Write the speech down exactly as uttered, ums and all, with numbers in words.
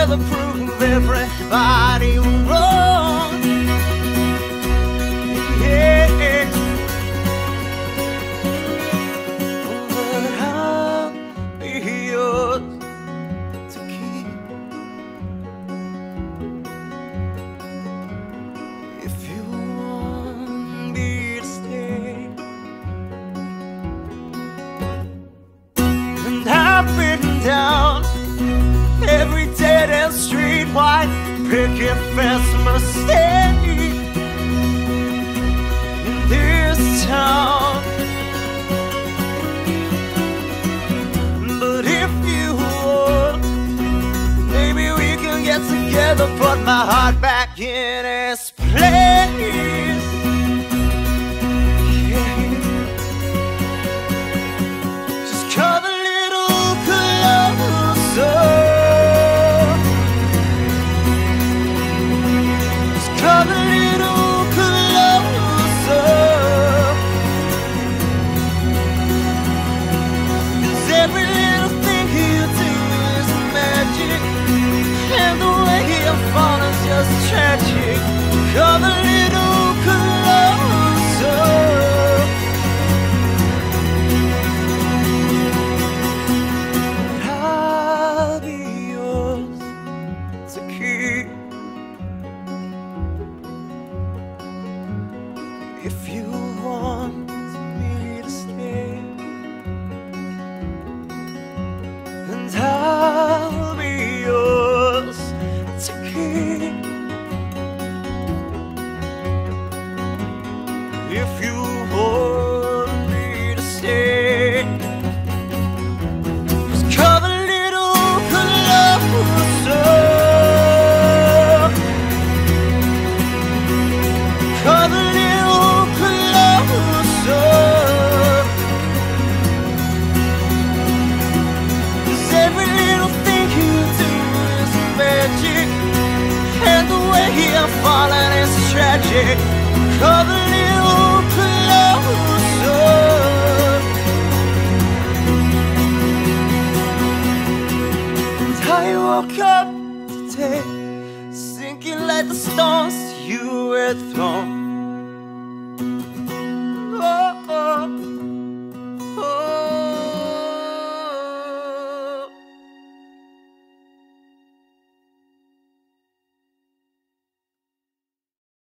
never prove everybody wrong. Yeah. But I'll be yours to keep if you want me to stay. And I've been down every dead end street, white picket fence mistake in this town. But if you want, maybe we can get together, put my heart back in its place. Yeah. Just come a little closer. Come a little closer, 'cause every little thing you do is magic, and the way you fall is just tragic. Come a little closer. I'll be yours to keep if you want me to stay. And I'll be yours to keep if you want me to stay. Just come a little closer. Come a little closer, 'cause every little thing you do is magic, and the way you're falling is tragic. Come a little closer. And I woke up today, sinking like the stones you were thrown.